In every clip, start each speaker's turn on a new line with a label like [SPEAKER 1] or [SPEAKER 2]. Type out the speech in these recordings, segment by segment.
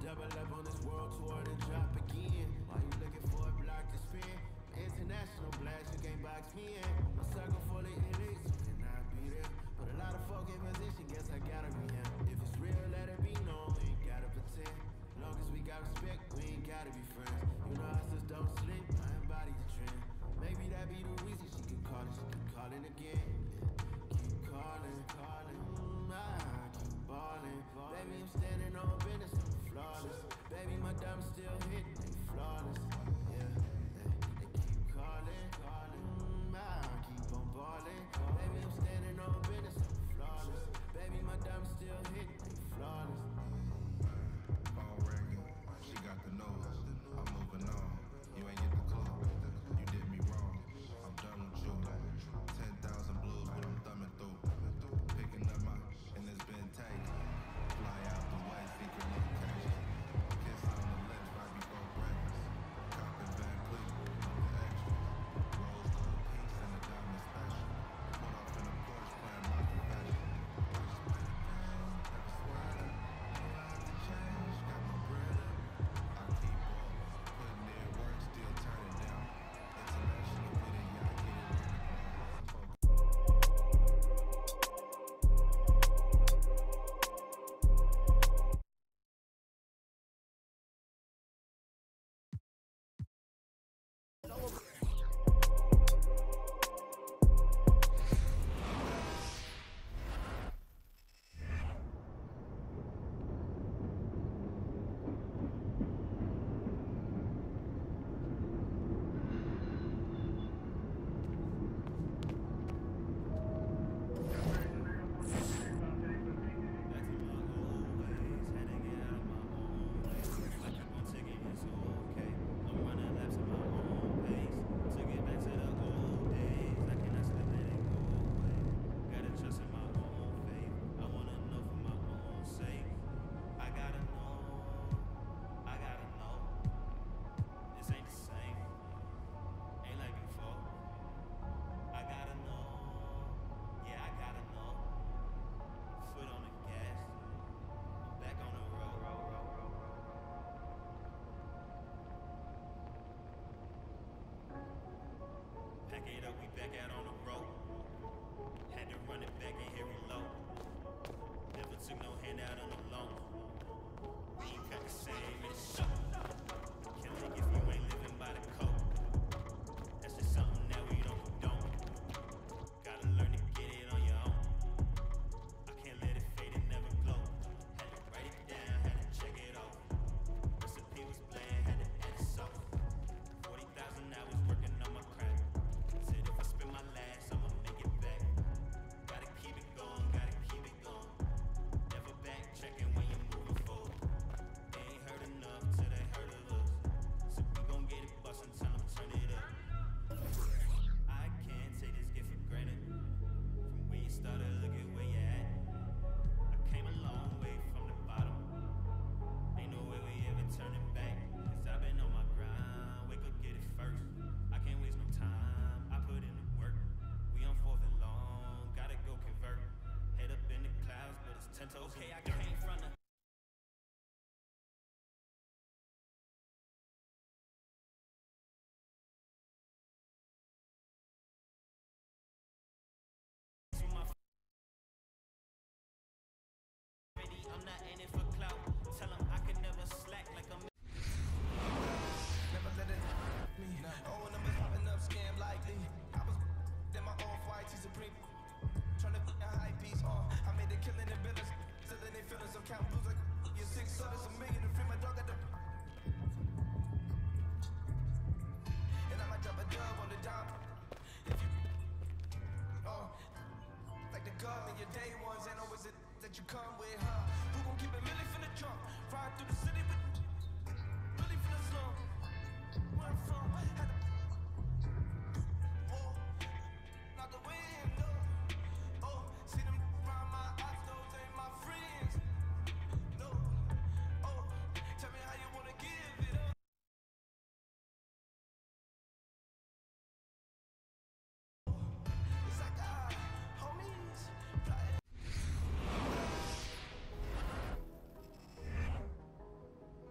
[SPEAKER 1] double up on this world tour and drop again. Why you looking for a block to spin? International blast, you can't box me in. A circle full of elites, you cannot be there. Put a lot of folk in position, guess I gotta be him. If it's real, let it be known, we ain't gotta pretend. Long as we got respect, we ain't gotta be friends. You know I just don't sleep, I embody the trend. Maybe that be the reason she keep calling again. Yeah. Keep calling, I keep balling. Baby, I'm standing on business, I'm flawless. Baby, my diamonds still hitting, they flawless. Yeah, they keep calling, I keep on balling. Baby, I'm standing on business, I'm flawless. Baby, my diamonds still hitting, they flawless.
[SPEAKER 2] Phone ringing, she got the nose. I'm moving on. You ain't get the clue. You did me wrong. I'm done with you. 10,000 blues, but I'm thumbing through. Picking up my, and it's been taken. Fly out the way, secret location. Kiss on the lips right before breakfast. Copping Van Cleef, the extra. Rose gold piece and a diamond special. Put off in a Porsche playing my confession. Just play the game, never sweat it. Know I have to change, got my bread up. I keep balling, putting in work, still turning down. International with it, yeah, I get it on the ground.
[SPEAKER 3] Back it up, we back out on the road. Had to run it back and here we low. Never took no handout on the loan. We ain't got the same in the show. Can't like if you ain't living by the code. That's just something that we don't condone. Gotta learn to get it on your own. I can't let it fade and never glow. Had to write it down, had to check it off. Recipe was bland, had to add it soft. 40,000 hours working on my craft. Said if I spend my last, I'ma make it back. Gotta keep it going, gotta keep it going. Never back checking when you're moving forward. They ain't heard enough till they heard of us. So we gon' get it bustin', tell them turn it up. I can't take this gift for granted. From where you started, look at where you at. I came a long way from the bottom. Ain't no way we ever turning back. Cause I've been on my grind, wake up, get it first. I can't waste no time, I put in the work. We on 4th and long, gotta go convert. Head up in the clouds, but it's 10 toes. Okay, I came from the I'm not in it for clout. Tell them I can never slack like I'm
[SPEAKER 4] Never let it me. Oh, numbers popping up, scam likely. I was in my own white tee supreme. Tryna be a high piece. I made a killing in business. Still in their feelings. I'm counting blues like you're 6 others, a million to free my dog at the. And I might drop a dub on the dime. If you like the gum in your day ones, ain't always it that you come with, huh? Who gon' keep it milli from the trunk? Ride through the city with really from the slum. Where I'm from, had to not the window. See them round my eyes, those ain't my friends. No, tell me how you wanna give it up. It's like homies, flying.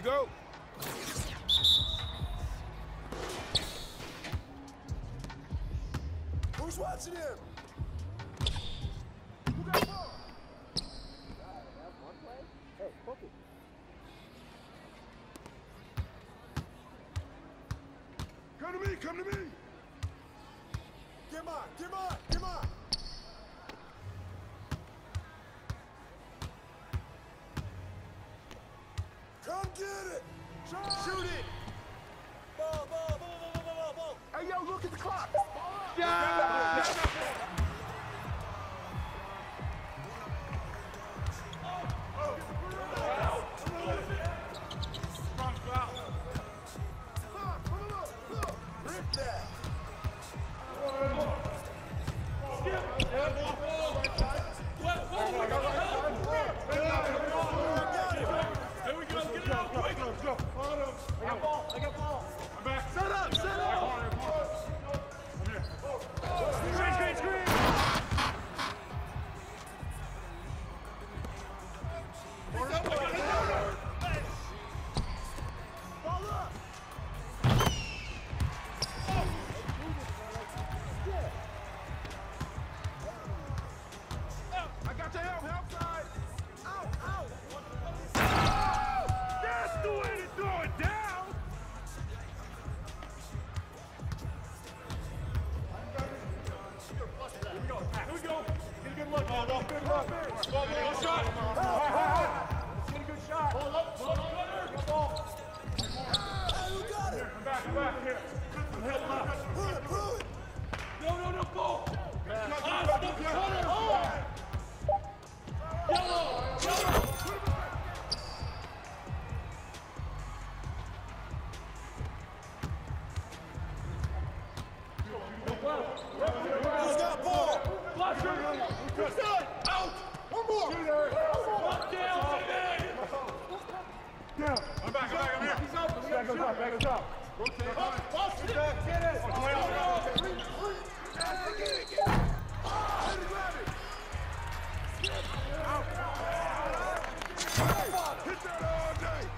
[SPEAKER 5] go.
[SPEAKER 6] Who's watching him?
[SPEAKER 5] Come to me, come to me.
[SPEAKER 6] Come on, come on, come on. Come get it. Shoot it. Ball, ball, ball, ball, ball, ball, ball.
[SPEAKER 5] Hey, yo, look at the clock.
[SPEAKER 6] Rip that.
[SPEAKER 5] I got your help side. Ow, ow. That's the way to throw it down. Here we go. Get a good look. Good look. Good shot. Get a good shot. Hold up.
[SPEAKER 6] Who got it?
[SPEAKER 5] Back here.
[SPEAKER 6] Pull it, pull it.
[SPEAKER 5] No, ball.
[SPEAKER 6] Who's got ball?
[SPEAKER 5] Out. One more. Down. I'm back. I'm here. Back us up. Rotate. Get it. Hit that all day.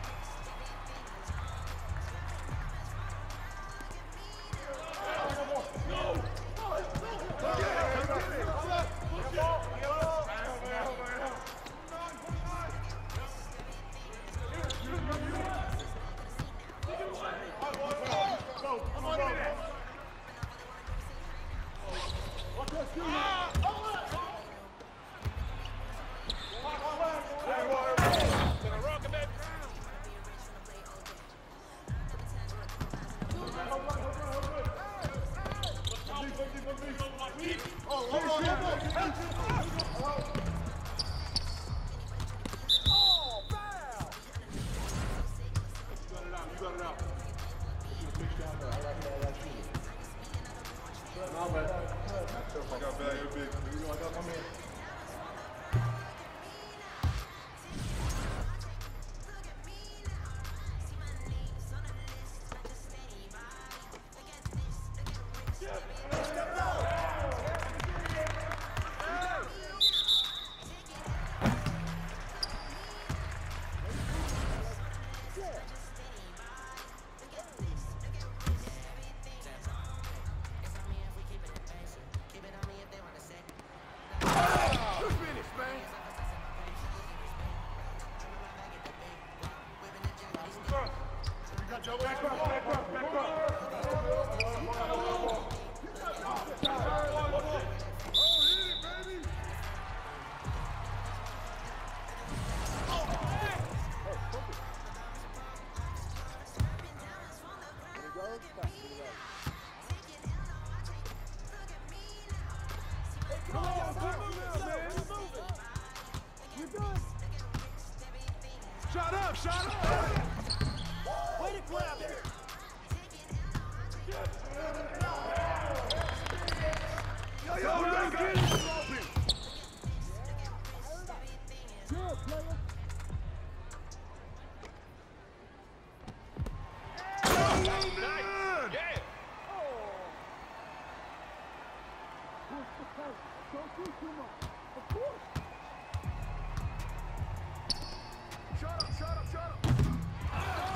[SPEAKER 5] Shut up, shut up!
[SPEAKER 6] Way to grab it.
[SPEAKER 5] Yo, get it open! Shut up, shut up, shut up!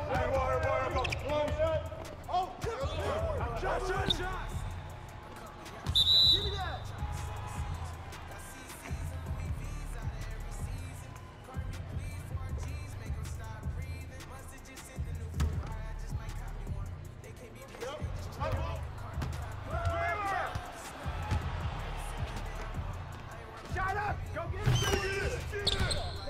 [SPEAKER 5] Hey, water, go. Close.
[SPEAKER 6] Oh, shot. Give me that.
[SPEAKER 5] Shut up! Go get it!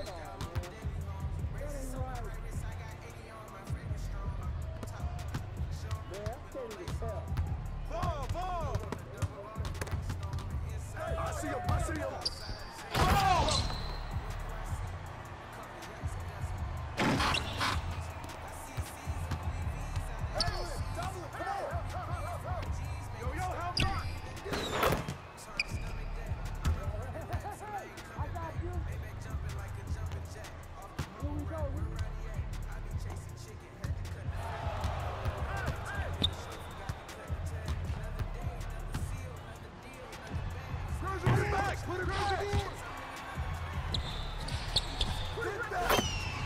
[SPEAKER 6] Ball. I see him.
[SPEAKER 5] Yo, help me!
[SPEAKER 6] Get back. Put it back. Get back.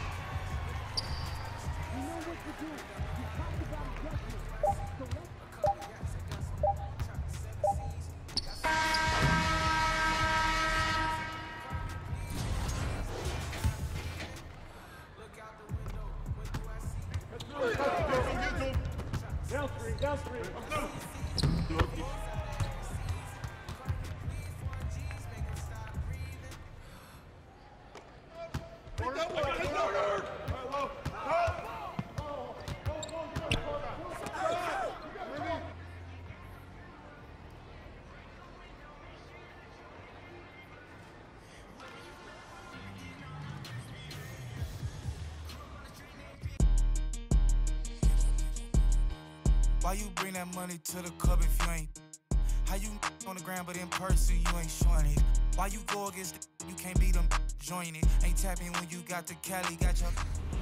[SPEAKER 5] Downstream.
[SPEAKER 7] Why you bring that money to the club if you ain't? How you on the ground but in person you ain't showing it? Why you go against you can't beat them, join it? Ain't tapping when you got the Cali, got your...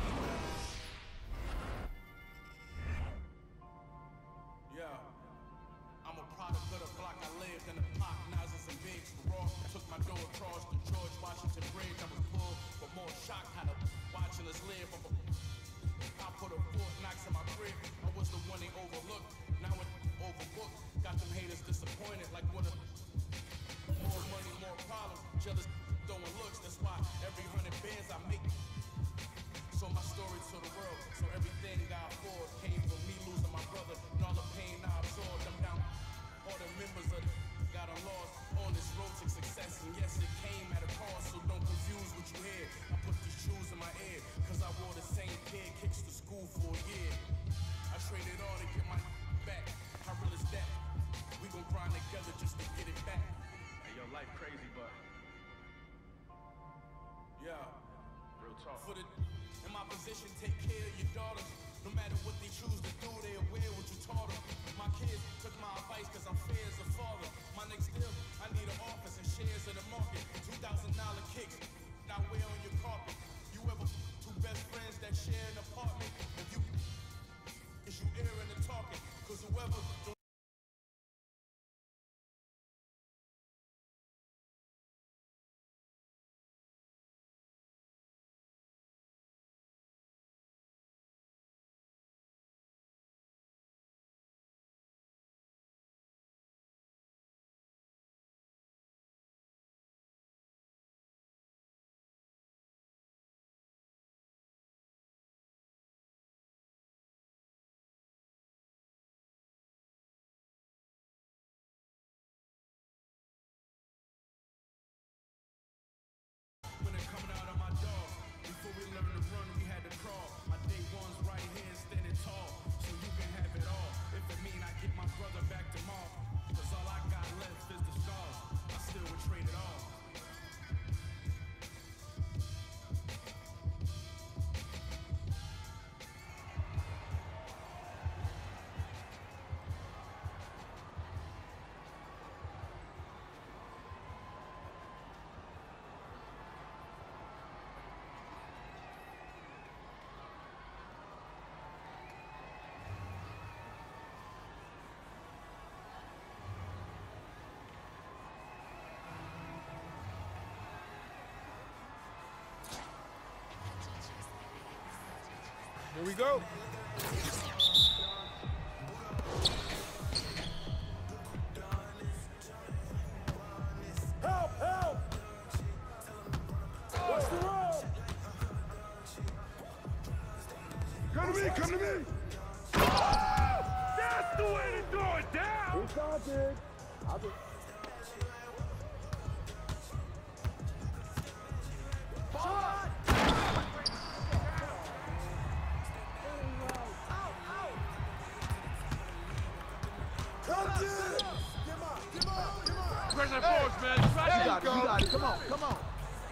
[SPEAKER 2] Yeah, I'm a product of the block. I lived in the block, Nazis and bigs for raw. Took my door across the George Washington Bridge. I was pulled, but more shocked how the watching us live. I put a Fort Knox in my crib. I was the one they overlooked. Now it overbooked. Got them haters disappointed. Like what a more money, more problems. Jealous throwing looks. That's why every 100 bands I make. So my story to the world. So everything I afford came from me losing my brother and all the pain I absorbed. I'm down. All the members of the got lost on this road to success. And yes, it came at a cost. So don't confuse what you hear. I put these shoes in my ear. Cause I wore the same pair kicks to school for a year. I traded all to get my back. How real is that? We gon' grind together just to get it back.
[SPEAKER 5] Hey, yo, life crazy, but
[SPEAKER 2] Yeah.
[SPEAKER 5] real talk.
[SPEAKER 2] For the in my position, take care of your daughters. No matter what they choose to do, they aware what you taught them. My kids took my advice cause I'm fair as a father. My next deal, I need an office and shares in the market. $2,000 kicks, not wear on your carpet. You ever two best friends that share an apartment? If you, is you airing and talking? Cause whoever
[SPEAKER 6] Here we go. Help! Help! What's the roll? Come to me! Come to me! Oh! That's the way to throw it down! It's all good. I'll do.
[SPEAKER 5] Pressure force, man.
[SPEAKER 6] You got it, you got it. Come on, come on.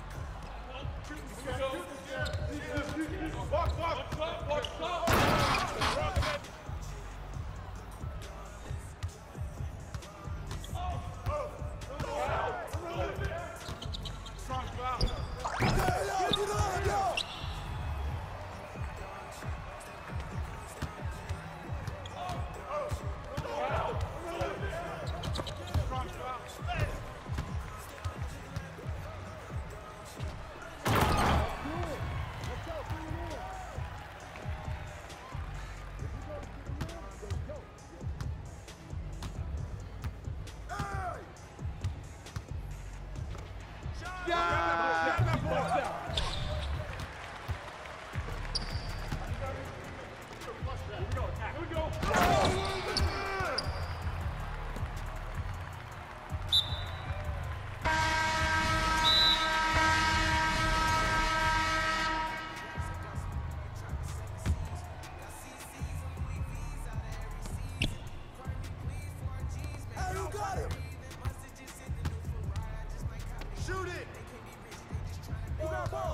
[SPEAKER 6] Shoot it! You got ball!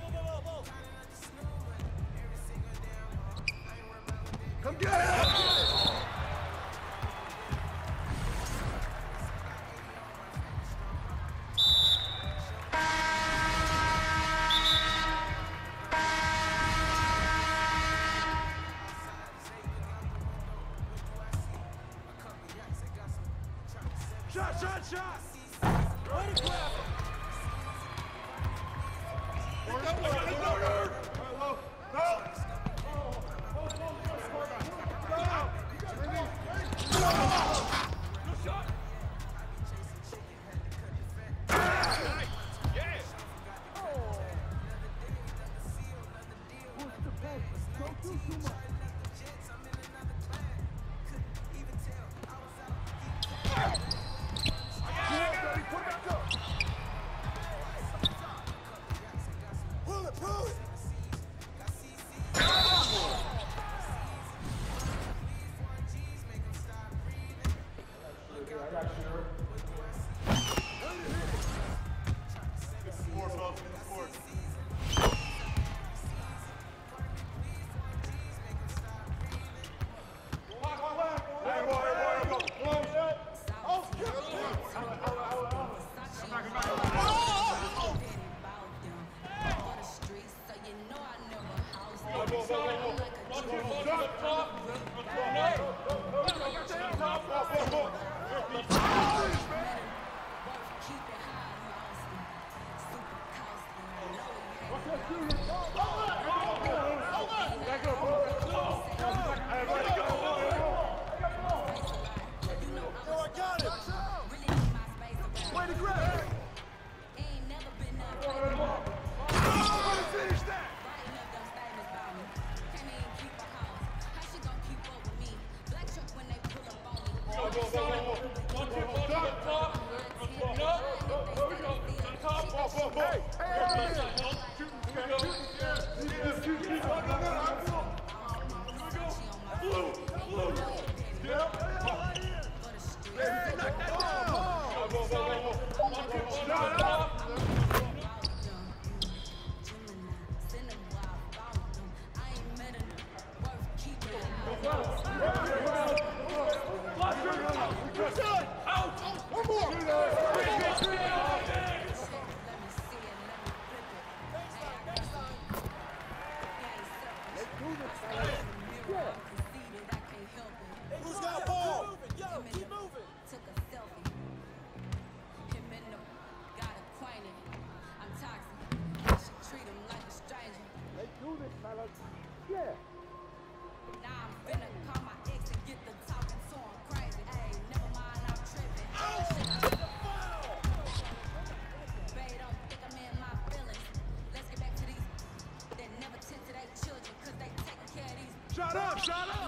[SPEAKER 6] Come get it! Shot, shot, shot! Way to grab him! Who's got ball? Yo, keep moving.
[SPEAKER 8] Took a selfie. Him and them got acquainted. I'm toxic. I should treat him like a stranger.
[SPEAKER 6] Let's do this, fellas. Yeah. Shut up, shut up!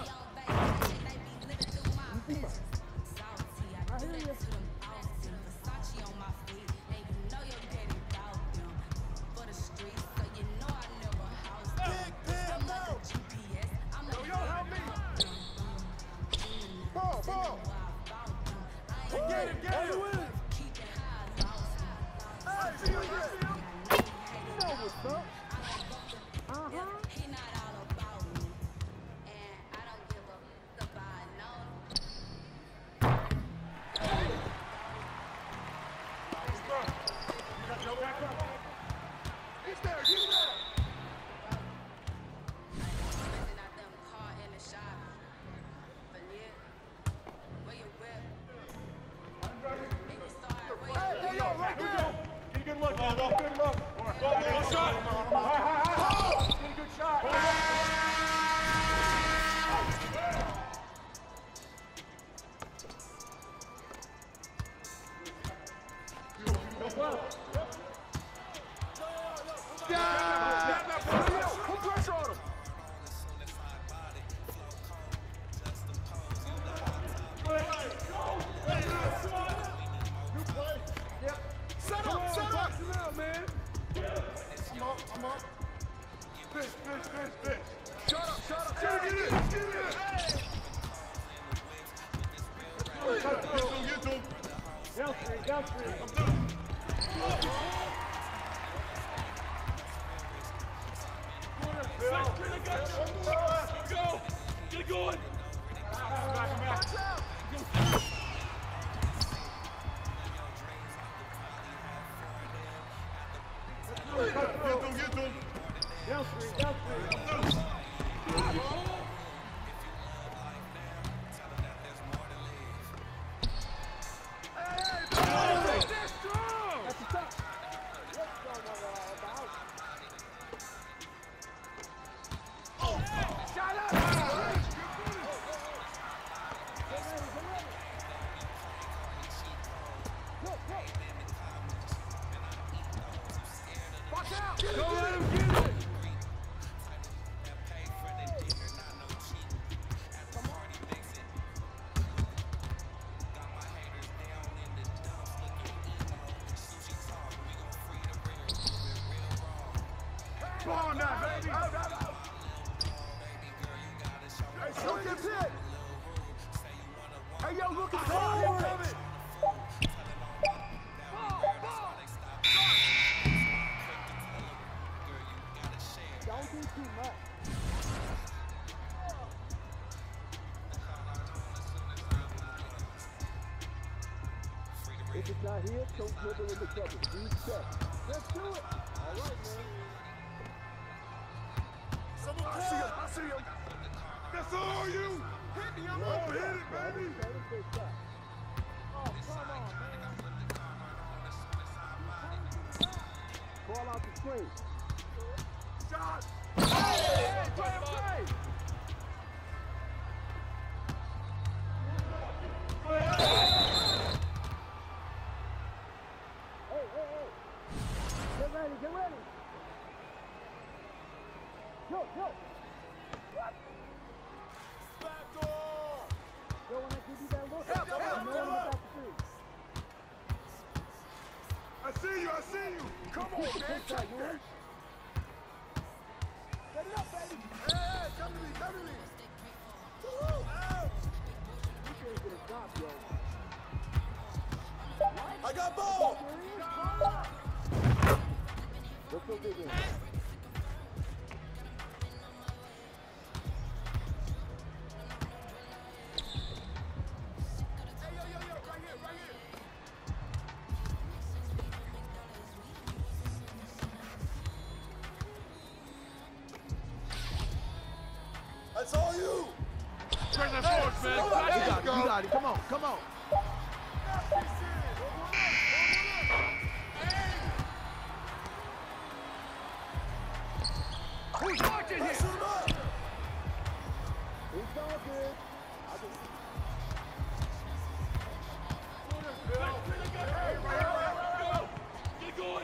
[SPEAKER 6] Ball! Get him! Hey, see you know what's up.
[SPEAKER 8] He not all about me, and I don't give a fuck about no.
[SPEAKER 6] Get there!
[SPEAKER 8] Imagine out them caught in the shop. But yeah, where you whip? Niggas start where you
[SPEAKER 6] Hey, yo, right there!
[SPEAKER 5] Get a good look, Aldo. Good look. Go shot. Get a good shot.
[SPEAKER 6] Put pressure on him! Set up! Man. I'm up.
[SPEAKER 5] Fish.
[SPEAKER 6] Shut up! Get it!
[SPEAKER 5] Get to him. Down three. Go! Get it going!
[SPEAKER 6] Watch out!
[SPEAKER 5] Get to him. Down three.
[SPEAKER 6] Don't let him get it! Ball now, baby! Hey, shoot this hit! Hey, yo, look at forward of it!
[SPEAKER 5] Don't do too much. If it's not here, don't dribble in the cover. Reset. Let's do it. All right, man.
[SPEAKER 6] I see him! That's all you! Hit me, I'm up! Hit it, baby!
[SPEAKER 5] Oh, come on, man. Ball out the screen.
[SPEAKER 6] Shot! Hey! Play!
[SPEAKER 5] Hey. Get ready. Go. What?
[SPEAKER 6] Back door!
[SPEAKER 5] Yo, when I give you that look,
[SPEAKER 6] Help,
[SPEAKER 5] you know I'm about to do.
[SPEAKER 6] I see you! Come on, man! Take that!
[SPEAKER 5] Set it up, baby.
[SPEAKER 6] Hey, come to me! Woo! Ow!
[SPEAKER 5] You can't get a stop, yo.
[SPEAKER 6] I got ball!
[SPEAKER 5] Let's go dig in.
[SPEAKER 6] Right here! That's all you!
[SPEAKER 5] Turn that forward, man.
[SPEAKER 6] You got
[SPEAKER 5] it. Come on.
[SPEAKER 6] Who's watching here? Shoot him up!
[SPEAKER 5] It's all good. Get going.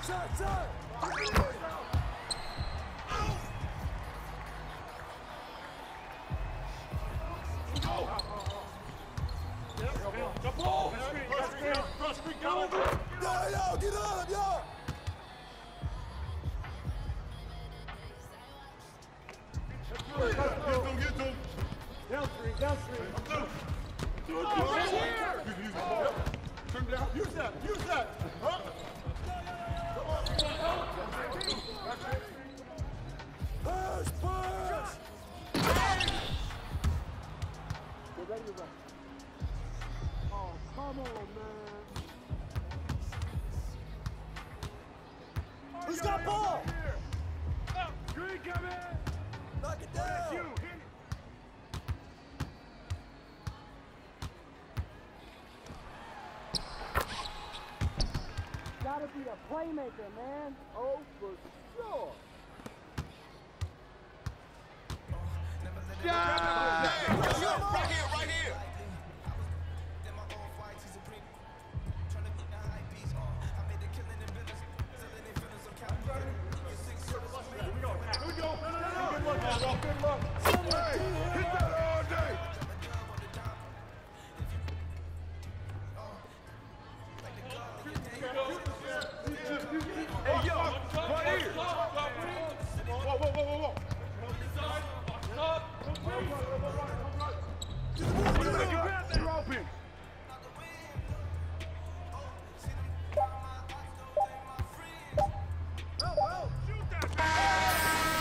[SPEAKER 9] Who's got ball?
[SPEAKER 6] Green, come in!
[SPEAKER 9] Knock it down!
[SPEAKER 6] You, hit it!
[SPEAKER 10] Gotta be the playmaker, man.
[SPEAKER 6] Oh, for sure!
[SPEAKER 9] Right here!
[SPEAKER 6] Good luck! Hey, hit that all day! Hey, yo! Right here! Whoa, whoa, whoa, whoa, whoa! You're open! Shoot that!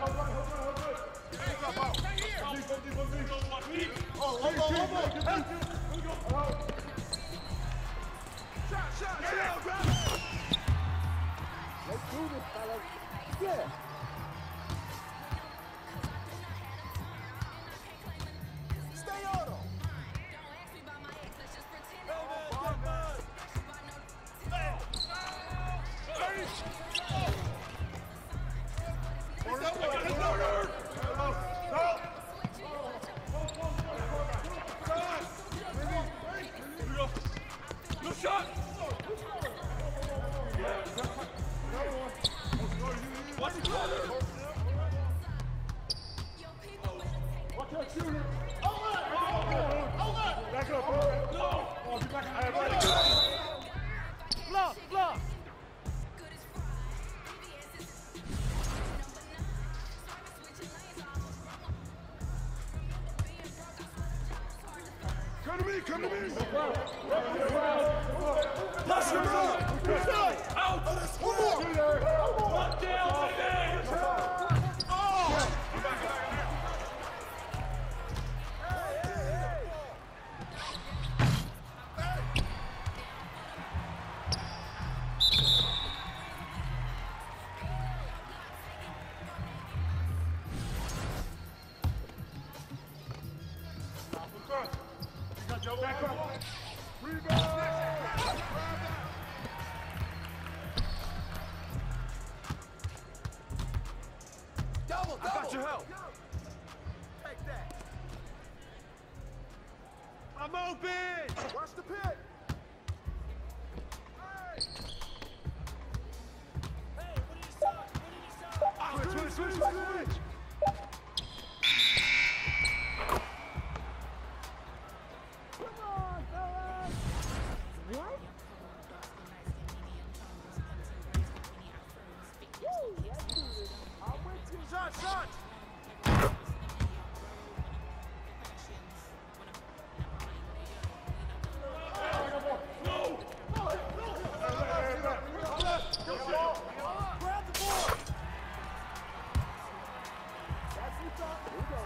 [SPEAKER 6] Oh,
[SPEAKER 10] do this, fellas. Yeah.
[SPEAKER 9] Stay on him.
[SPEAKER 5] No shot! Watch the corner! Watch that shooter! Back up, bro! No! Oh, get back up!
[SPEAKER 10] Block, block.
[SPEAKER 6] Come to me, come to me.
[SPEAKER 9] Push him out.
[SPEAKER 5] Out! One down today!
[SPEAKER 6] Back up. Rebound.
[SPEAKER 9] Double.
[SPEAKER 6] I got your help.
[SPEAKER 9] Take that.
[SPEAKER 6] I'm open. Watch the pit. Switch.
[SPEAKER 10] Come on, fellas. What? Woo, let's do this. I'm with you.
[SPEAKER 9] Shot. Grab the ball.
[SPEAKER 10] That's what's up. Here we go.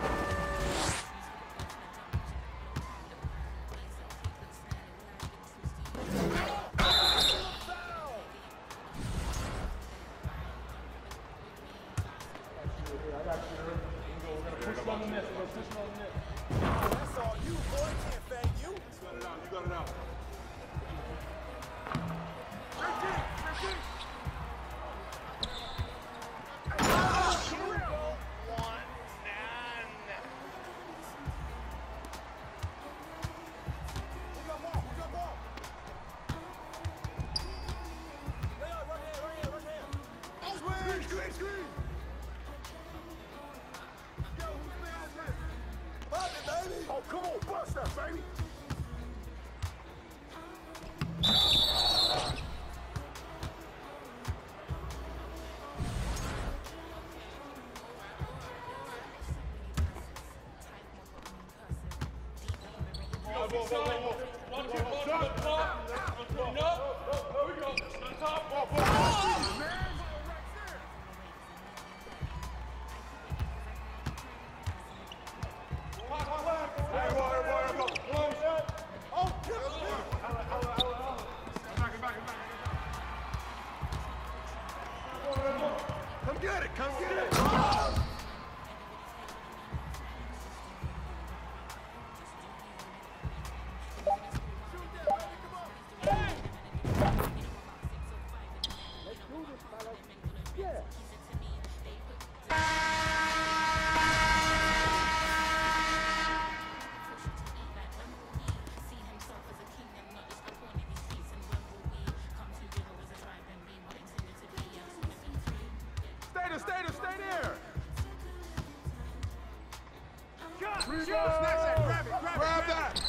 [SPEAKER 9] That's all you, boy. Can't fade you.
[SPEAKER 6] You got it out.
[SPEAKER 9] Who got ball? Lay out, right hand.
[SPEAKER 6] Screen. Yo, who's behind this?
[SPEAKER 9] Pop it, baby.
[SPEAKER 6] Oh, come on, bust that, baby. Come get it.
[SPEAKER 10] Let's do this, fellas. Yeah.
[SPEAKER 6] Stay there.
[SPEAKER 5] Snatch
[SPEAKER 6] that, grab that.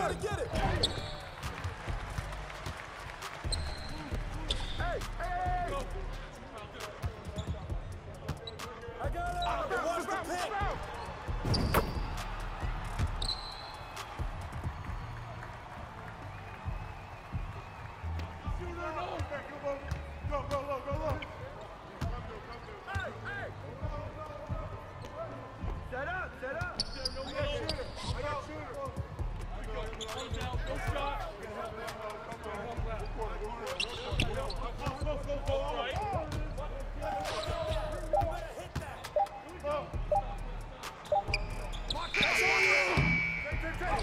[SPEAKER 9] gotta get it.
[SPEAKER 6] Hey!
[SPEAKER 9] I got it. Watch the pick.
[SPEAKER 6] Go. Hey! Set up. I got shooter. No shot. Go. Right. Take.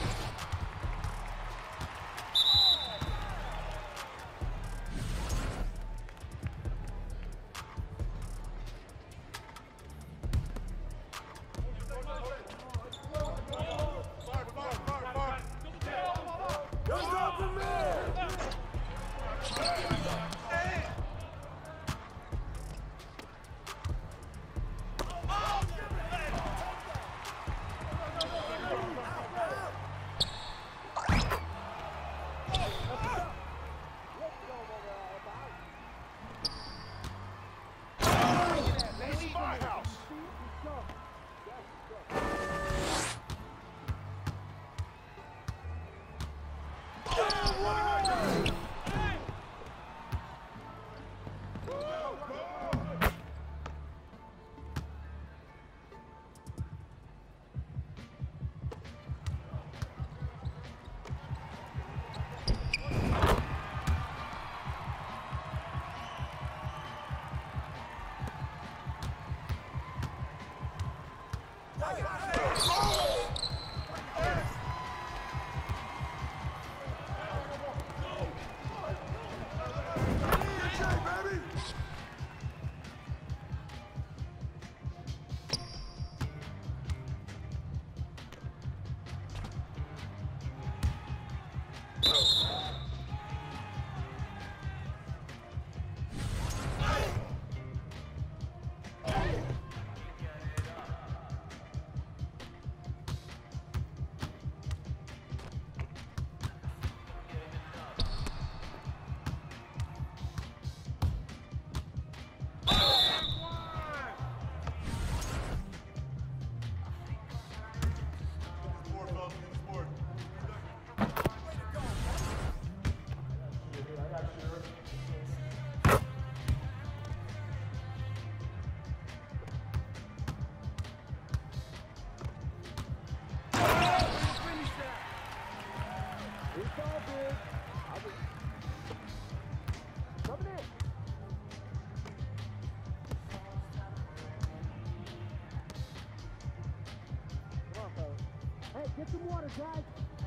[SPEAKER 10] Get some water, guys.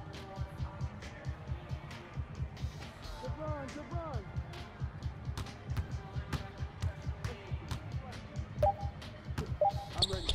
[SPEAKER 10] Good run. I'm ready.